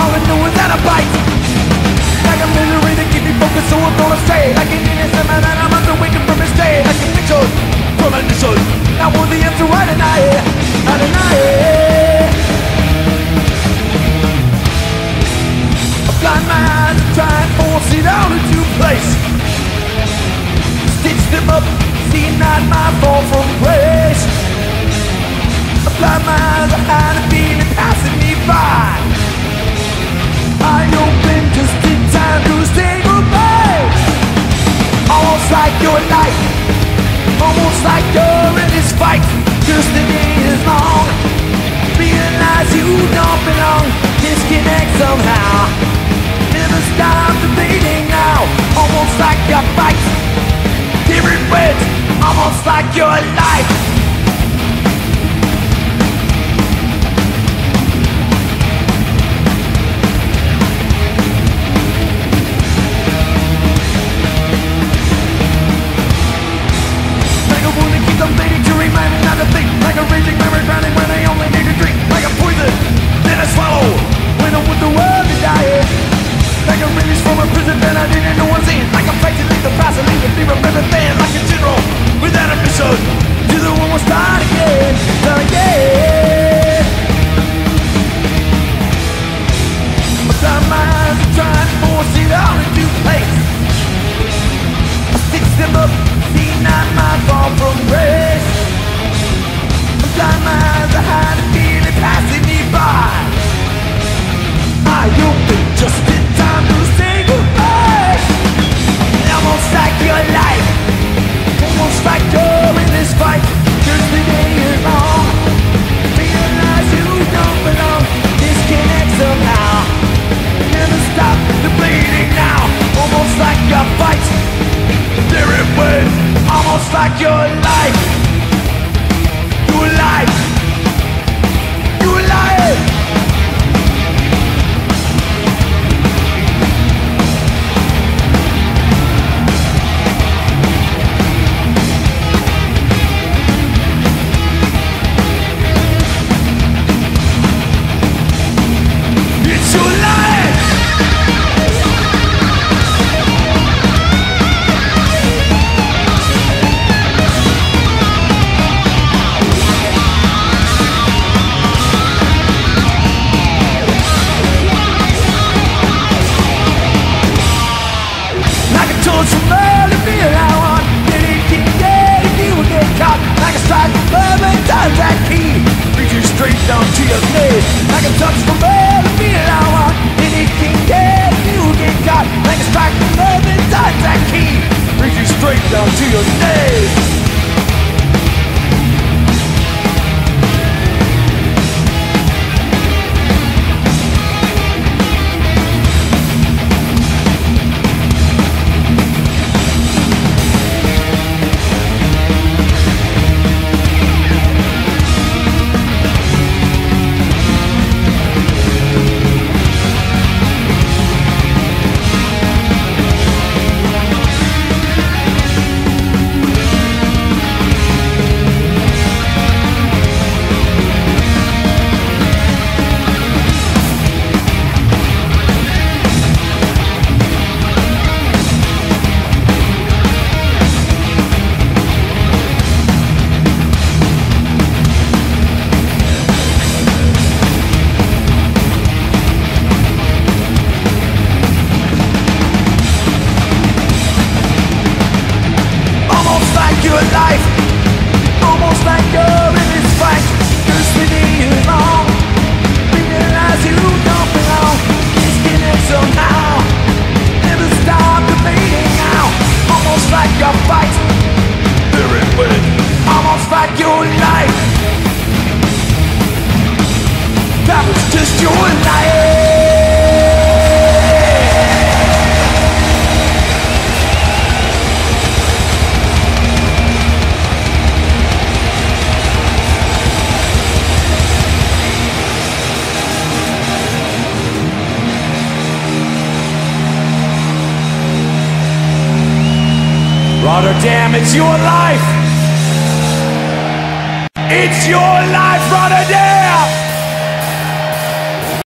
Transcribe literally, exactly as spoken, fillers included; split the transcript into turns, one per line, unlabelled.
all I know is that I bite. Like a misery that keep me focused, so I'm gonna stay. Like an innocent man that I'm under waking from his day. Like a picture from a mission. I want the answer, I deny it, I deny it. I blind my eyes and try and force it out into place. Stitch them up, see not my fall from grace. I blind my eyes, I hide a feeling passing me by. I open just in time to say goodbye. Almost like your life, almost like you're in this fight. Just the day is long, realize you don't belong. Disconnect somehow, never stop the bleeding now. Almost like your fight, different ways, almost like your life. I'm fading to remind me not to think. Like a raging river drowning when I only need to drink. Like a poison that I swallow when I want the world to die. Like a release from a prison that I didn't know was in. Like I'm fighting to leave the past and leave the fear of every fan. Like a general without a mission, you're the one who'll start again, start again. I start my eyes and try and force it all into place. I stitch them up, see not my fall from grace. I blind my eyes, I hide a feeling passing me by. I open just in time to say goodbye. Almost like your life, almost like you're in this fight. Just the day is long, realize you don't belong. Disconnect somehow, never stop the bleeding now. Almost like your fight, there it went. Almost like your life, your life, your life. It's your life. From early feel I want anything dead if you will get caught. Like a strike from love and touch that key, reach you straight down to your knees. Like a touch from early feel I want anything dead if you will get caught. Like a strike from love and touch that key, reach you straight down to your knees. Rotterdam, it's your life. It's your life, Rotterdam.